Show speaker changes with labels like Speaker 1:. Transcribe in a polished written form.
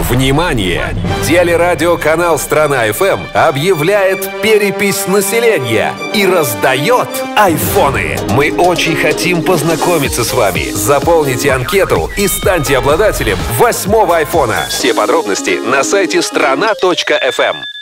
Speaker 1: Внимание! Телерадиоканал «Страна.ФМ» объявляет перепись населения и раздает айфоны. Мы очень хотим познакомиться с вами. Заполните анкету и станьте обладателем 8-го айфона. Все подробности на сайте strana.fm.